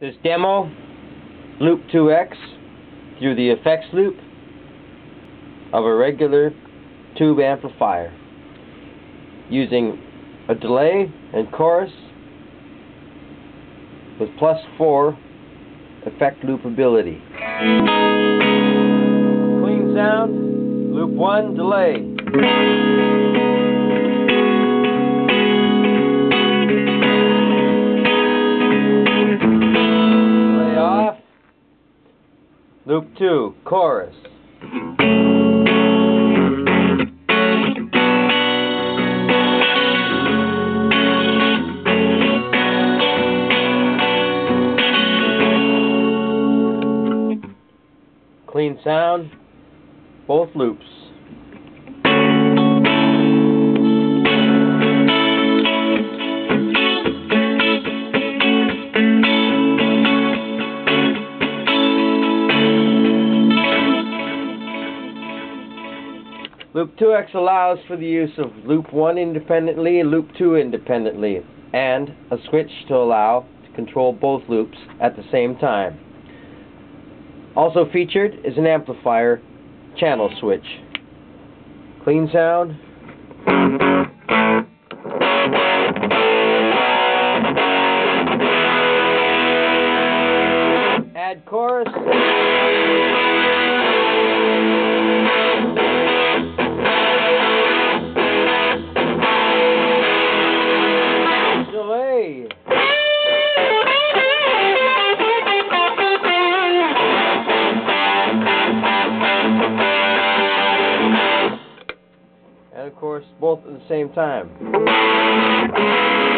This demo, loop 2X through the effects loop of a regular tube amplifier using a delay and chorus with +4 effect loopability. Clean sound, loop 1, delay. Loop 2, chorus. Clean sound, both loops. Loop 2X allows for the use of loop 1 independently and loop 2 independently, and a switch to allow to control both loops at the same time. Also featured is an amplifier channel switch. Clean sound. Add chorus. Delay. And of course, both at the same time.